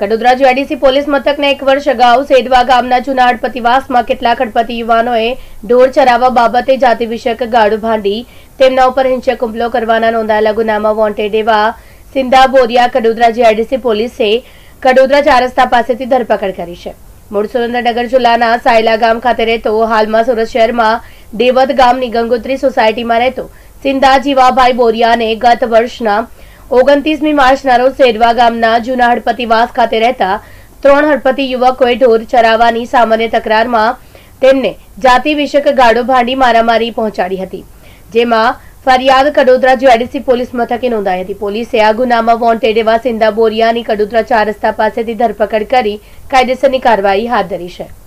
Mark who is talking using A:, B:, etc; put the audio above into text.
A: Kadodara GIDC police મથકના 1 વર્ષ અગાઉ સેડવા ગામના જૂના હડપતિવાસમાં કેટલાક હડપતિ યુવાનોએ ઢોર ચરાવવા બાબતે જાતિ વિષયક ગાળો ભાંડી તેમના ઉપર હિંસક હુમલો કરવાના નોંધાયેલા ગુનામાં વોન્ટેડ એવા સિંધા બોરિયા કડોદરા જીઆઈડીસી પોલીસે કડોદરા 4 રસ્તા પાસેથી ધરપકડ કરી છે। મૂળ સુરેન્દ્રનગર જિલ્લાના સાયલા ગામ ખાતે રહેતો, હાલમાં સુરત શહેરમાં દેવદ ગામની ગંગોત્રી સોસાયટીમાં રહેતો સિંધા જીવાભાઈ બોરિયાને ગત વર્ષના 29મી માર્ચના રોજ સેડવા ગામના જૂના હડપતિવાસ ખાતે રહેતા 3 હડપતિ યુવકોએ ઢોર ચરાવવાની સામાન્ય તકરારમાં તેમને જાતિ વિષયક ગાળો ભાંડી મારામારી પહોંચાડી હતી, જેમાં ફરિયાદ કડોદરા જીઆઈડીસી પોલીસ મથકે નોંધાઈ હતી। પોલીસે આ ગુનામાં વોન્ટેડ એવા સિંધા બોરિયાની કડોદરા 4 રસ્તા પાસેથી ધરપકડ કરી કાયદેસરની કાર્યવાહી હાથ ધરી છે।